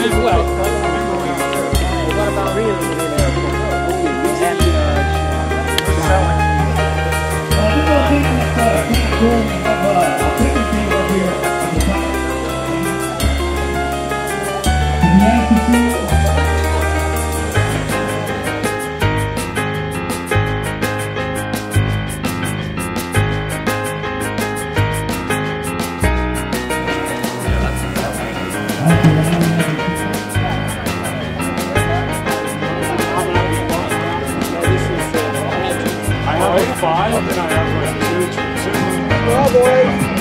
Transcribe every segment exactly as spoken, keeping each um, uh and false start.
as well. What about really in the airport? And uh, selling. Five, and then I have like two, two. Well, boys.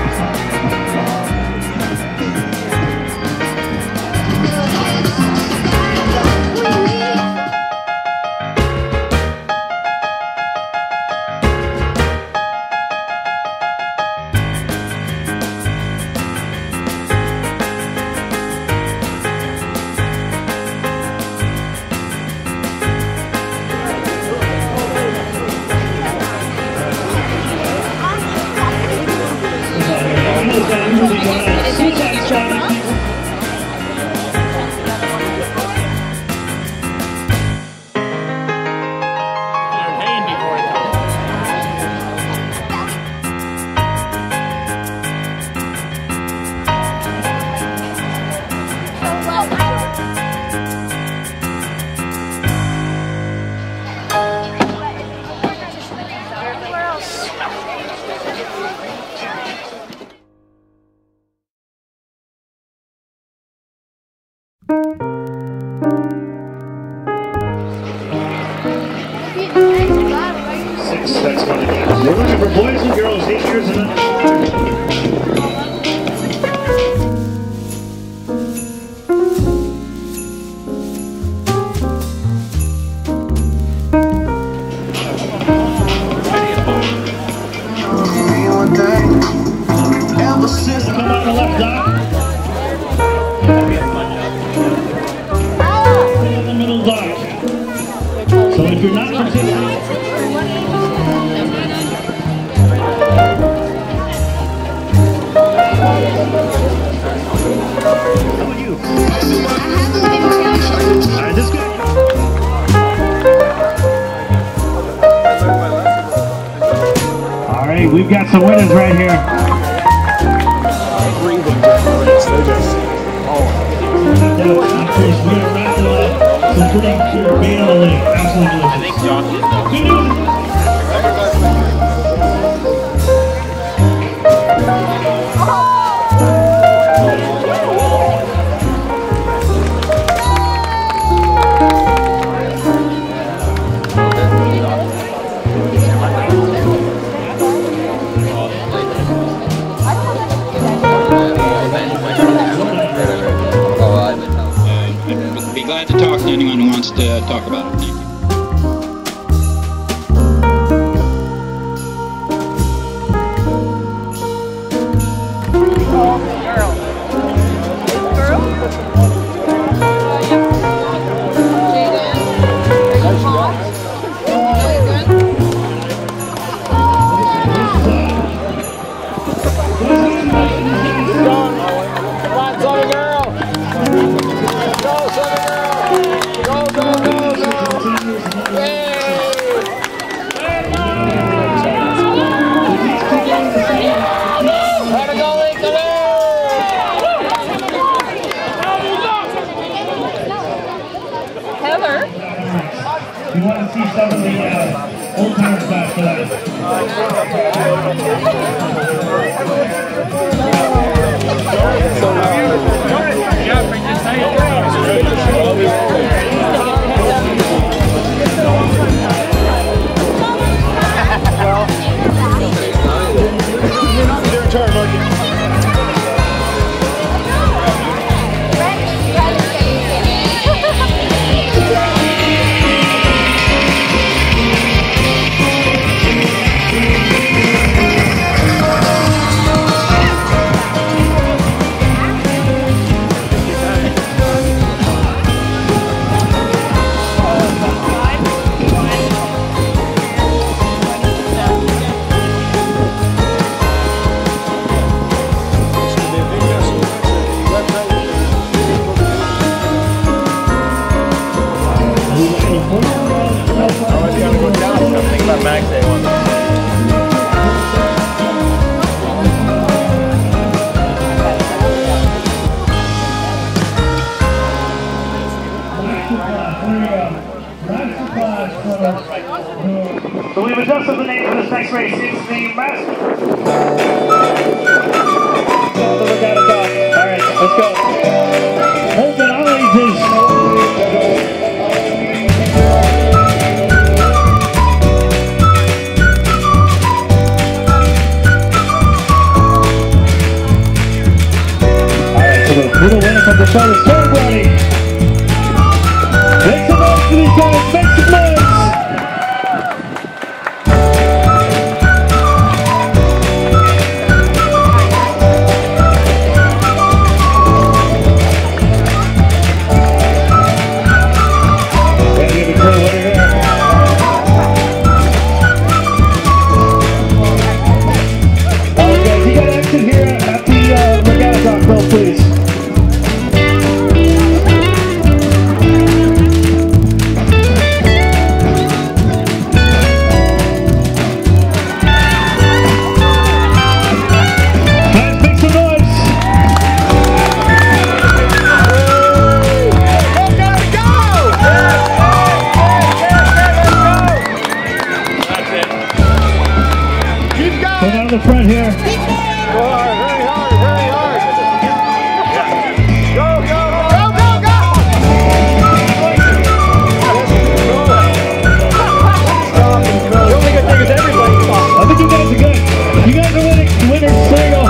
Six, that's what it is. We're looking for boys and girls, eight years and under. Come on the left, Doc. Stay in the middle, Doc. So if you're not participating, how about you? Alright, this guy. Alright, we've got some winners right here. We are wrapping up some pretty pure being on the lake. Absolutely delicious. I think Josh is though. Good news. Be glad to talk to anyone who wants to talk about it. Thank you. You want to see some of the uh, old timers back for that. Your turn, Marky. race is the master. The regatta dock. All right, let's go. Holden Ollies is. Little winner from the Charlotte Ceremony. Make some noise for these guys. Make some noise. Yeah, give me a cool winner here. All right, guys, you got to exit here at the uh, regatta dock, though, please. The front here. Go hard, very hard, very hard. Go, go, go, go, go, go. The only good thing is everybody stops. I think you guys are good. You guys are winning. Winners, there you go.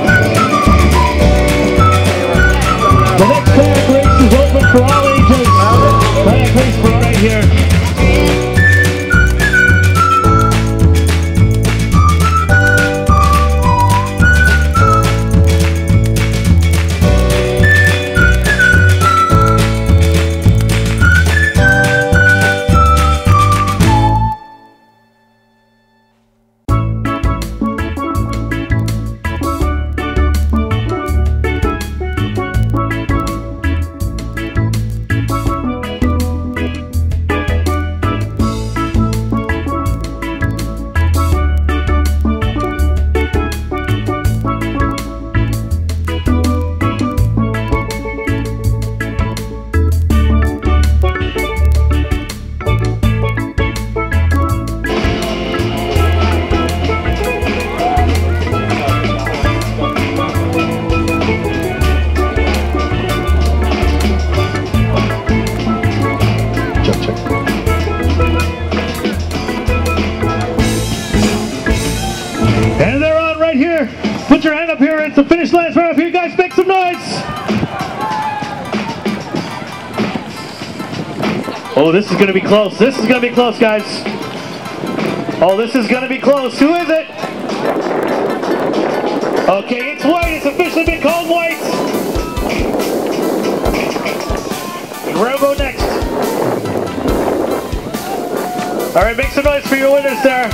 The next kayak race is open for all ages. Kayak race for right here. And they're on right here. Put your hand up here. It's the finish line right up here. You guys make some noise. Oh, this is going to be close. This is going to be close, guys. Oh, this is going to be close. Who is it? Okay, it's white. It's officially been called white. We'll go next. All right, make some noise for your winners there.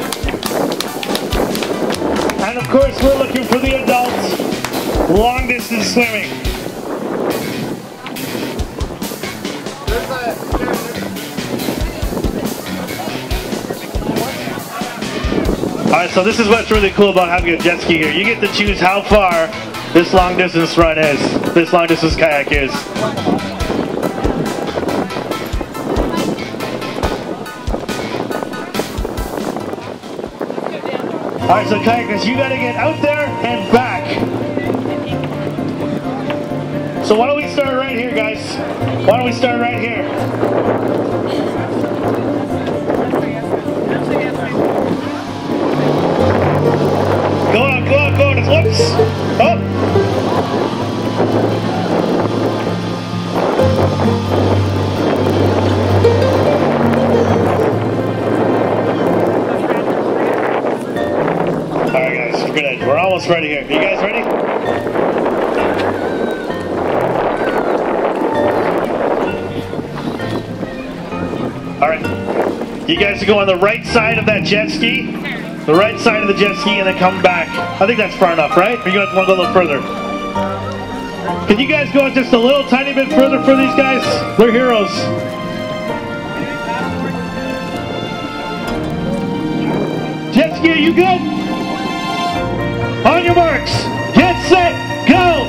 And of course, we're looking for the adults, long distance swimming. All right, so this is what's really cool about having a jet ski here. You get to choose how far this long distance run is, this long distance kayak is. All right, so kayakers, you gotta get out there and back. So why don't we start right here, guys? Why don't we start right here? Go on, go on, go on. It's whoops. Oh. We're almost ready here. You guys ready? All right. You guys go on the right side of that jet ski. The right side of the jet ski and then come back. I think that's far enough, right? Or you guys want to go a little further? Can you guys go just a little tiny bit further for these guys? They're heroes. Jet ski, are you good? On your marks, get set, go!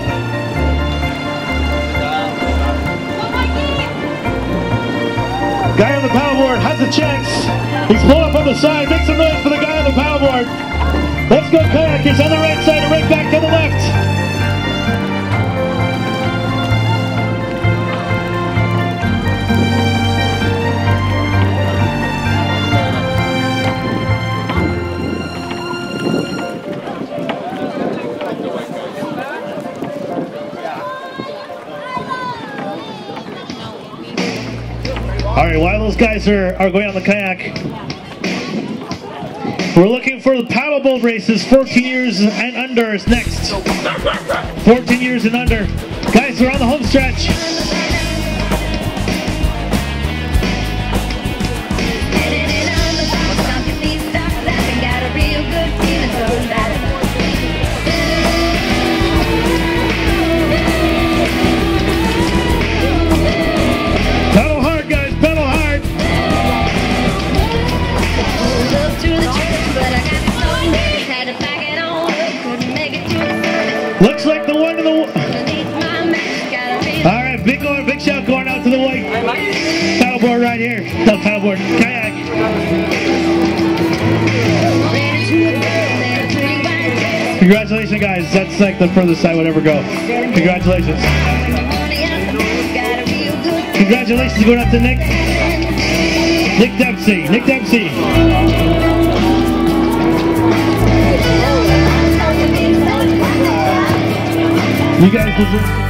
Guy on the paddleboard has a chance. He's pulled up on the side. Make some noise for the guy on the paddleboard. Let's go kayakers on the right side and right back to the left. All right, while those guys are, are going on the kayak, we're looking for the paddleboat races, fourteen years and under is next. fourteen years and under. Guys, we're on the home stretch. Pedal hard, guys, pedal hard. Looks like the one in the... All right, big going, big shout going out to the white paddleboard right here. No, paddleboard, kayak. Congratulations, guys. That's like the furthest I would ever go. Congratulations. Congratulations going out to Nick. Nick Dempsey. Nick Dempsey. You guys deserve